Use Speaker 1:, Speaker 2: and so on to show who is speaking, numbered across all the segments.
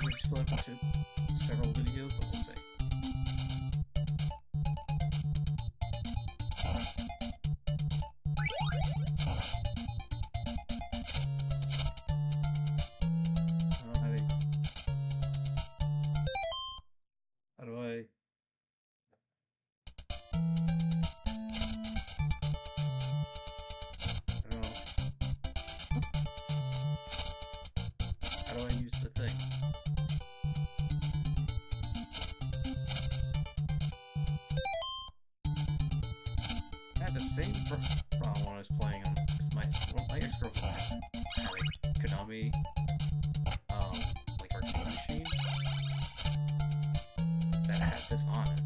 Speaker 1: split up into several videos, but we'll see. How do I... How do I use the thing? I had the same problem when I was playing them. My ex-girlfriend had a Konami, like arcade machine that had this on it.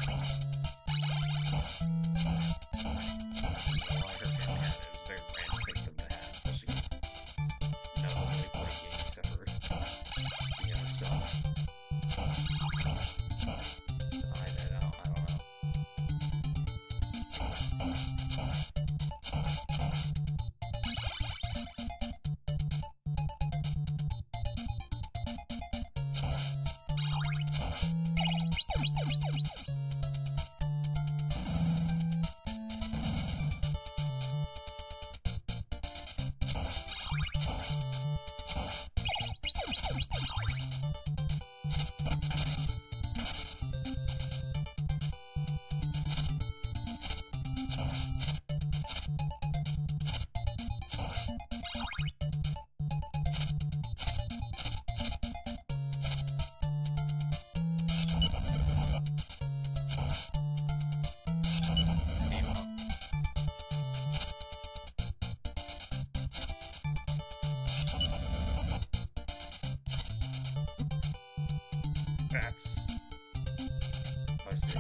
Speaker 1: That's... I see.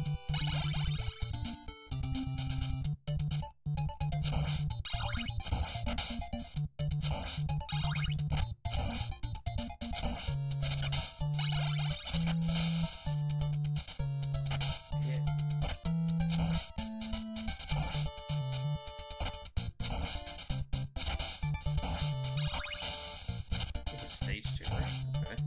Speaker 1: This is stage 2, right? Okay.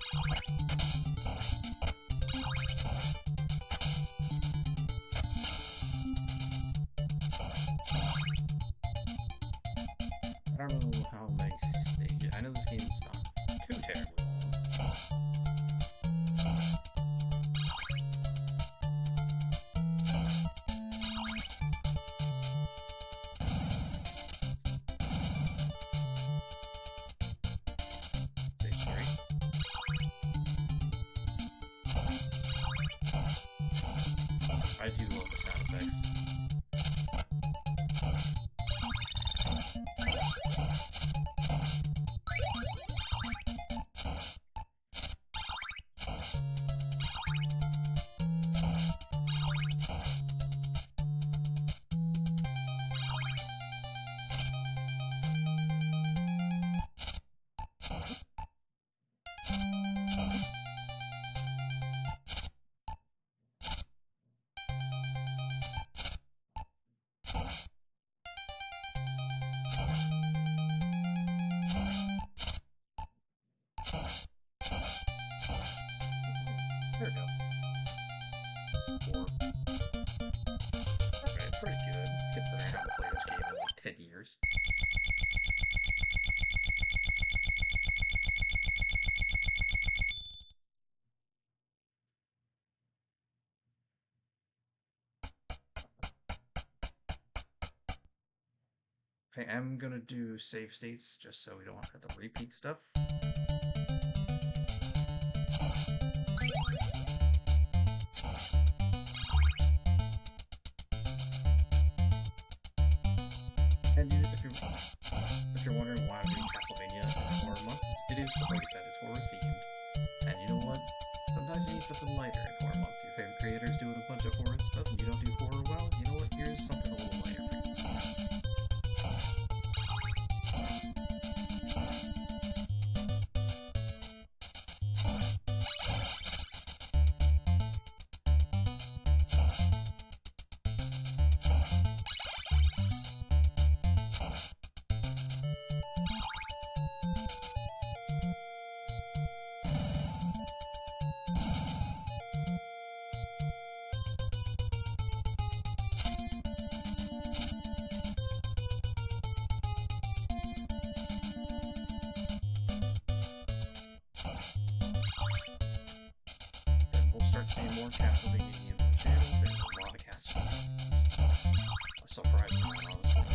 Speaker 1: I don't know how many stages. I know this game is not too terribly long. Stage 3. I do love the sound effects. There we go. 4. Okay, pretty good, considering I haven't played this game in like 10 years. I am gonna do save states just so we don't have to repeat stuff. And if you're wondering why I'm doing Castlevania in Horror Month, it is, like I said, it's horror themed. And you know what? Sometimes you need something lighter in Horror Month. Your favorite creator's doing a bunch of horror stuff and you don't do horror well, you know what? Here's something a little lighter for you. start seeing more Castlevania on the channel. There's a lot of Castlevania. I'm surprised, honestly.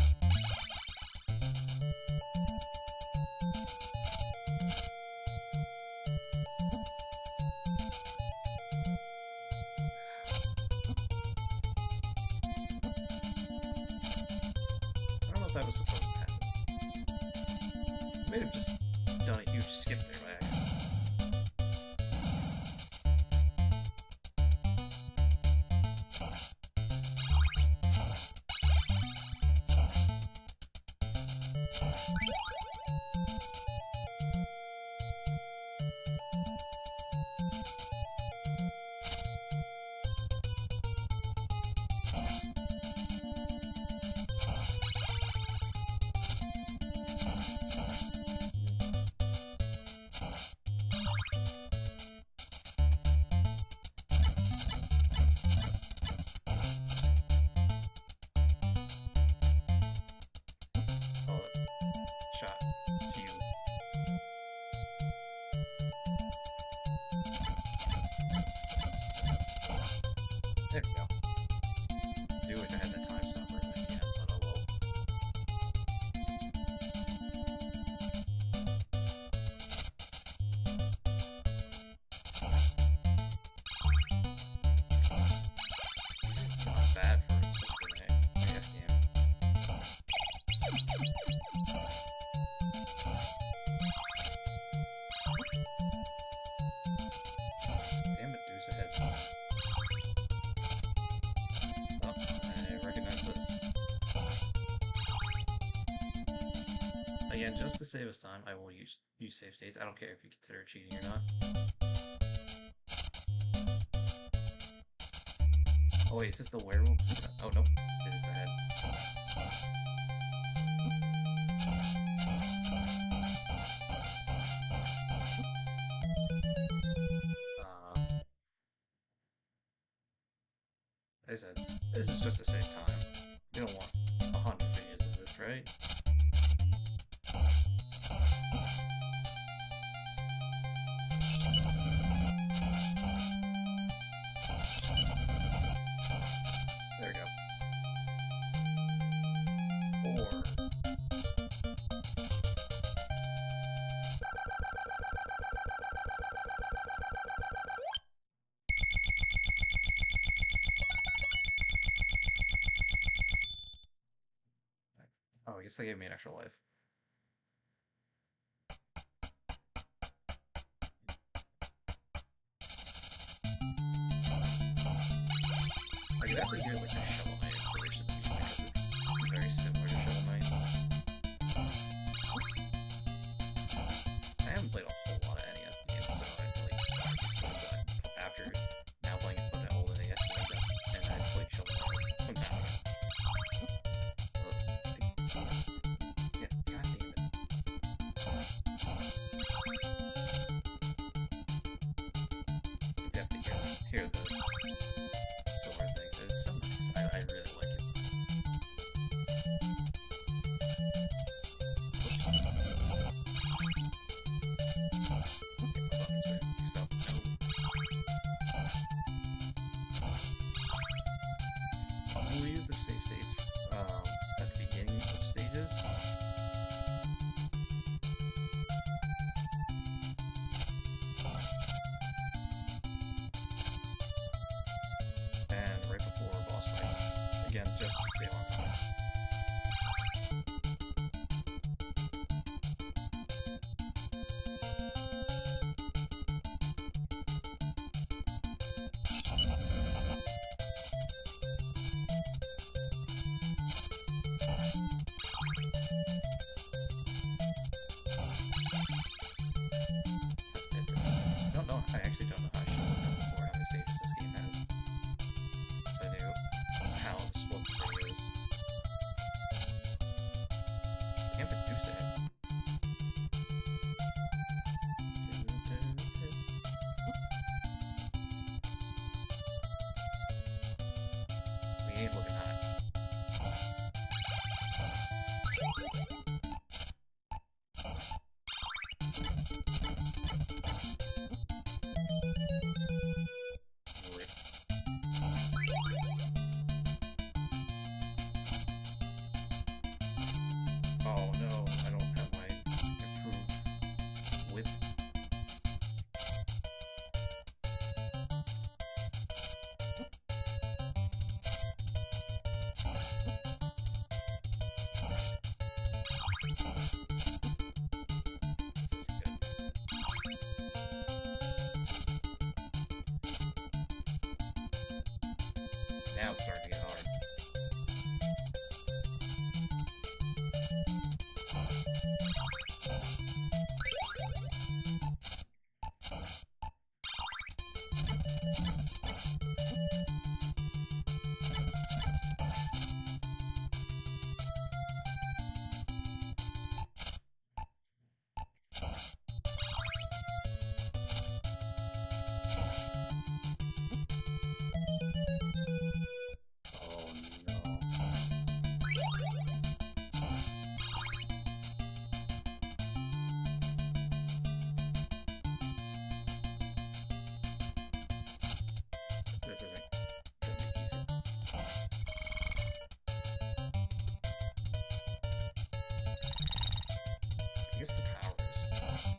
Speaker 1: I don't know if that was supposed to happen. I may have just done a huge skip there by accident. There we go. I do wish I had that time stopper in the end, but oh well. It's not bad for a Super NES game. Damn Medusa heads. Again, just to save us time, I will use save states. I don't care if you consider it cheating or not. Oh wait, is this the werewolf? Oh nope, it is the head. Like I said, this is just to save time. You don't want 100 videos of this, right? There we go. Or... oh, I guess they gave me an extra life. I could definitely hear like a Shovel Knight inspiration in the music because it's very similar to Shovel Knight. I haven't played a whole lot of NES games, so I really but after now playing an old NES game, and I played Shovel Knight some time ago. Yeah, god damn it. You definitely hear the silver thing. It's so nice. I really Now it's starting to get hard. This isn't gonna be easy. I guess the powers.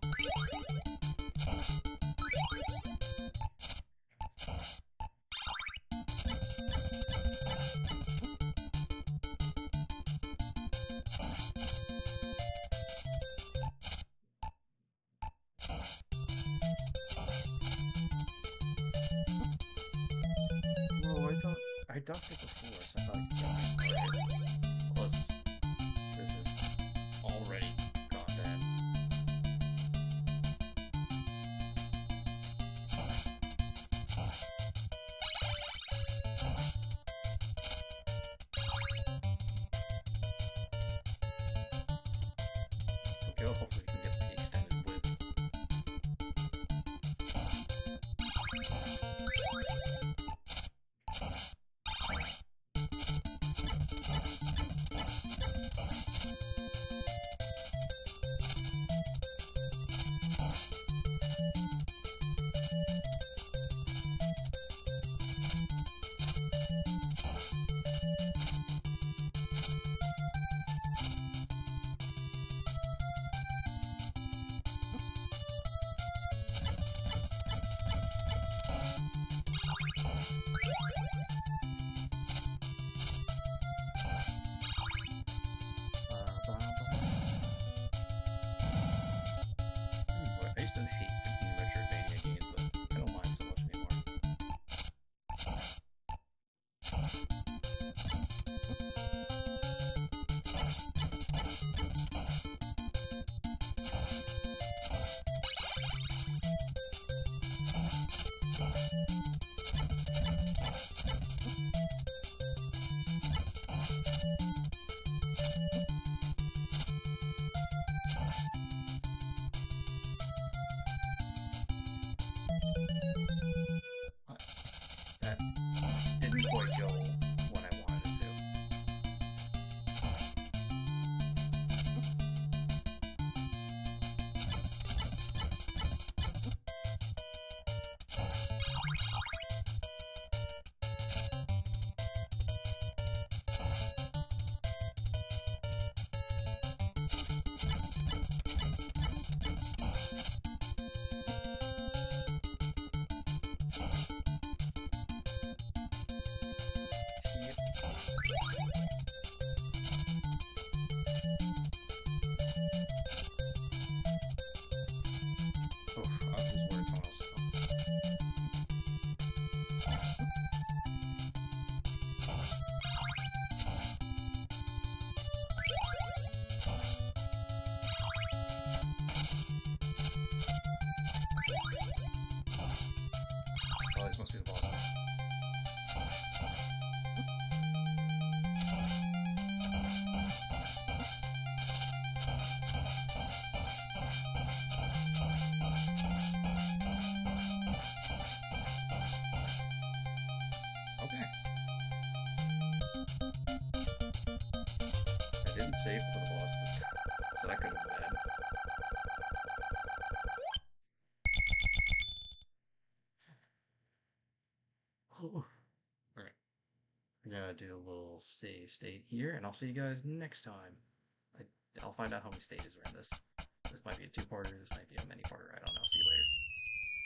Speaker 1: No, I ducked it before, so I thought I could duck it. Plus, this is already gone bad. Okay, well, hopefully we can get the extended whip. I used to hate thinking Metroidvania games, but I don't mind so much anymore. That didn't quite go when I wanted it to. Oof, I was worried someone else. Oh, these must be the bosses. Okay. I didn't save for the boss, so that could have been bad. Alright. We're gonna do a little save state here, and I'll see you guys next time. I'll find out how many stages are in this. This might be a two-parter, this might be a mini-parter, I don't know. See you later.